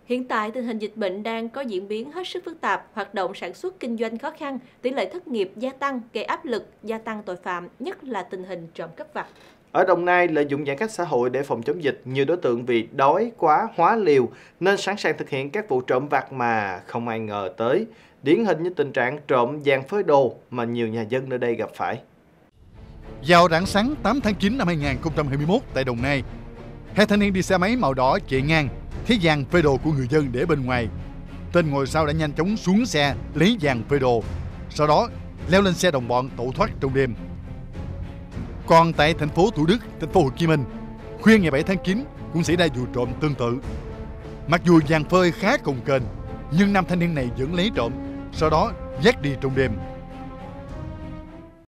Hiện tại, tình hình dịch bệnh đang có diễn biến hết sức phức tạp, hoạt động sản xuất kinh doanh khó khăn, tỷ lệ thất nghiệp gia tăng, gây áp lực gia tăng tội phạm, nhất là tình hình trộm cắp vặt. Ở Đồng Nai, lợi dụng giãn cách xã hội để phòng chống dịch, nhiều đối tượng vì đói quá hóa liều nên sẵn sàng thực hiện các vụ trộm vặt mà không ai ngờ tới. Điển hình như tình trạng trộm vàng phơi đồ mà nhiều nhà dân nơi đây gặp phải. Vào rạng sáng 8 tháng 9 năm 2021 tại Đồng Nai, hai thanh niên đi xe máy màu đỏ chạy ngang, thấy vàng phơi đồ của người dân để bên ngoài. Tên ngồi sau đã nhanh chóng xuống xe lấy vàng phơi đồ, sau đó leo lên xe đồng bọn tẩu thoát trong đêm. Còn tại thành phố Thủ Đức, thành phố Hồ Chí Minh, khuya ngày 7 tháng 9 cũng xảy ra vụ trộm tương tự. Mặc dù vàng phơi khá cồng kềnh, nhưng nam thanh niên này vẫn lấy trộm, sau đó dắt đi trong đêm.